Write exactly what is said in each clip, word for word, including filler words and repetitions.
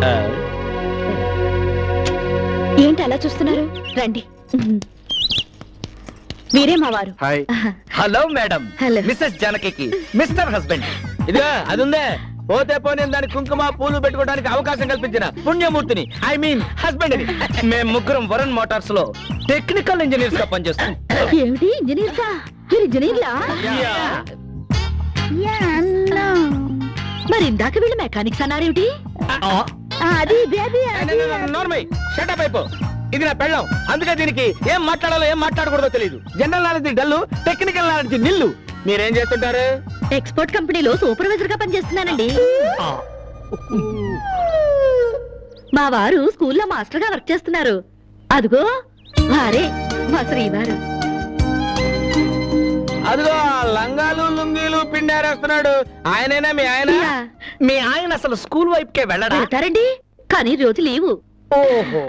ఏంటి అలా చూస్తున్నారు? రండి. మీరే మా వారు. Hello madam. Mrs Janaki mister husband. ఇదిగా అది ఉందే, పోతే పోనీ దాని కుంకుమ పూలు పెట్టుకోవడానికి అవకాశం కల్పించిన పుణ్యమూర్తిని, ఐ మీన్ హస్బెండ్ ని. మేము ముగ్గురం వరుణ్ మోటార్స్ లో టెక్నికల్ ఇంజనీర్స్ గా పనిచేస్తాం. ఏమిటి ఇంజనీర్సా? మీరు ఇంజనీర్లా? మరి ఇందాక వీళ్ళు మెకానిక్స్ అన్నారేమిటి? అది ఇది నా పెళ్ళం, అందుకే దీనికి ఏం మాట్లాడాలో ఏం మాట్లాడకూడదో తెలియదు. General knowledge dull, technical knowledge nil. మీరేం చేస్తుంటారు? ఎక్స్పోర్ట్ కంపెనీలో సూపర్వైజర్ గా పనిచేస్తున్నానండి. మా వారు స్కూల్లో మాస్టర్ గా వర్క్ చేస్తున్నారు. అదిగో వారే మా శ్రీవారు. అదిగో లంగాలు లుంగీలు పిండారేస్తున్నాడు. ఆయనైనా మీ ఆయన? మీ ఆయన అసలు స్కూల్ వైపుకే వెళ్ళడారండి, కానీ రోజు లీవు. ఓహో,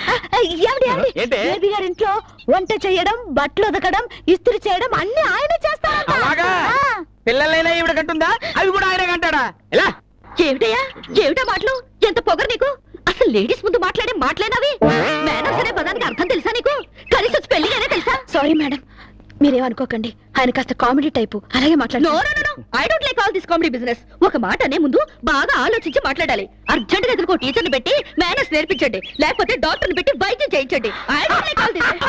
గారింట్లో వంట చేయడం, బట్టలు ఉతకడం, ఇస్త్రీ చేయడం అన్ని ఆయన చేస్తారా? పిల్లలైనా ఈవిడ కంటుందా? అవి కూడా ఆయన కంటాడా? ఎలా? ఏమిటయ్యా, ఏమిటా మాటలు? ఎంత పొగరు నీకు? అసలు లేడీస్ ముందు మాట్లాడే మాట్లాడినవి మేనర్స్ అనే పదానికి అర్థం తెలుసా నీకు? కలిసి వచ్చి పెళ్లి అనే తెలుసా? సారీ మేడం, మీరేమనుకోకండి, ఆయన కాస్త కామెడీ టైపు, అలాగే మాట్లాడు. No no no, I don't like all this comedy business. ఒక మాట అనే ముందు బాగా ఆలోచించి మాట్లాడాలి. అర్జెంట్ గా ఎదుర్కో టీచర్ని పెట్టి మేనర్స్ నేర్పించండి, లేకపోతే డాక్టర్ని పెట్టి వైద్యం చేయించండి. I don't like all this.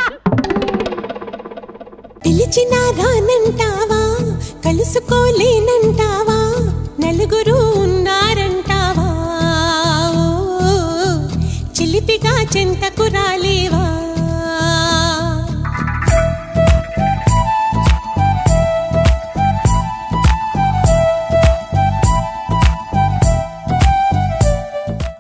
పిలిచినా రానంటావా, కలుసుకోలేనంటావా, నలుగురు ఉన్నారంట